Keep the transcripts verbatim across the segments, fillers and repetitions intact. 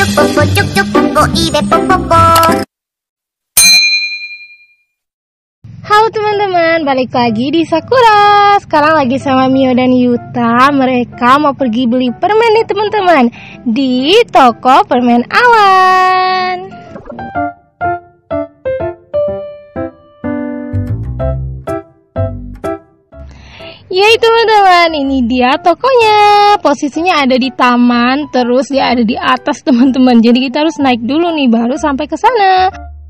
popo cuk cuk popo ibe popo. Halo teman-teman, balik lagi di Sakura. Sekarang lagi sama Mio dan Yuta. Mereka mau pergi beli permen nih teman-teman, di toko permen awan. Yeay teman-teman, ini dia tokonya. Posisinya ada di taman, terus dia ada di atas teman-teman. Jadi kita harus naik dulu nih baru sampai ke sana.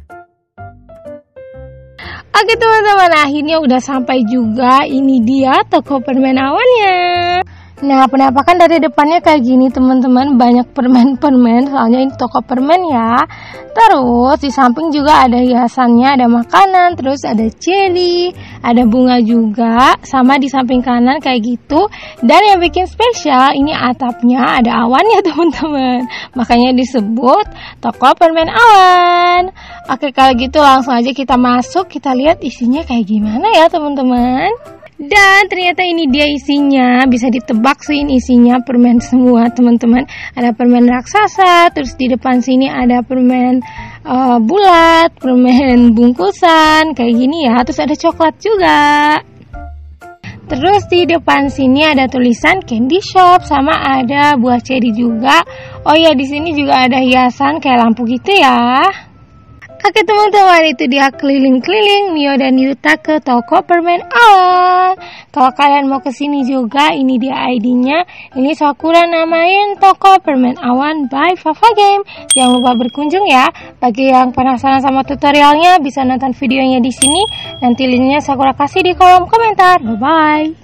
Oke teman-teman, akhirnya udah sampai juga. Ini dia toko permen awannya. Nah, penampakan dari depannya kayak gini teman-teman, banyak permen-permen, soalnya ini toko permen ya. Terus di samping juga ada hiasannya, ada makanan, terus ada jelly, ada bunga juga, sama di samping kanan kayak gitu. Dan yang bikin spesial, ini atapnya ada awannya teman-teman, makanya disebut toko permen awan. Oke, kalau gitu langsung aja kita masuk, kita lihat isinya kayak gimana ya teman-teman. Dan ternyata ini dia isinya, bisa ditebak sih ini isinya permen semua teman-teman. Ada permen raksasa, terus di depan sini ada permen uh, bulat, permen bungkusan kayak gini ya. Terus ada coklat juga. Terus di depan sini ada tulisan candy shop, sama ada buah ceri juga. Oh ya, di sini juga ada hiasan kayak lampu gitu ya. Oke teman-teman, itu dia keliling-keliling Mio dan Yuta ke toko permen awan. Kalau kalian mau kesini juga, ini dia I D-nya. Ini Sakura namain toko permen awan by Fafa Game. Jangan lupa berkunjung ya. Bagi yang penasaran sama tutorialnya, bisa nonton videonya di sini. Nanti linknya Sakura kasih di kolom komentar. Bye bye.